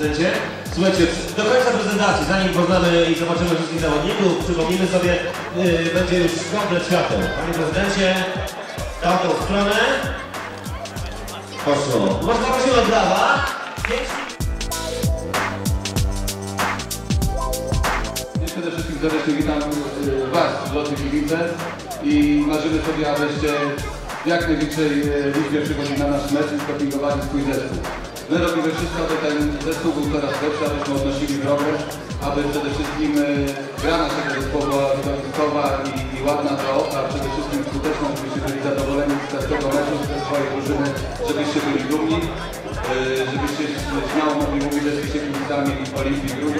prezydencie. Słuchajcie, do końca prezentacji, zanim poznamy i zobaczymy wszystkich zawodników, przypomnimy sobie, będzie już komplet świateł. Panie prezydencie, w tamtą stronę. Poszło. Można prosić o brawa. Przede wszystkim serdecznie witam Was, drodzy kibice, i marzymy sobie, abyście w jak największej liczbie przychodzili na nasz mecz i skopingowali swój zespół. My robimy wszystko, aby ten zespół był coraz lepszy, abyśmy odnosili progres, aby przede wszystkim gra naszego zespołu była widowiskowa i ładna dla oka, a przede wszystkim skuteczna, żebyście byli zadowoleni z każdego meczu, ze swojej drużyny, żebyście byli dumni, żebyście śmiało mogli mówić, że jesteście kibicami Olimpii Grójec.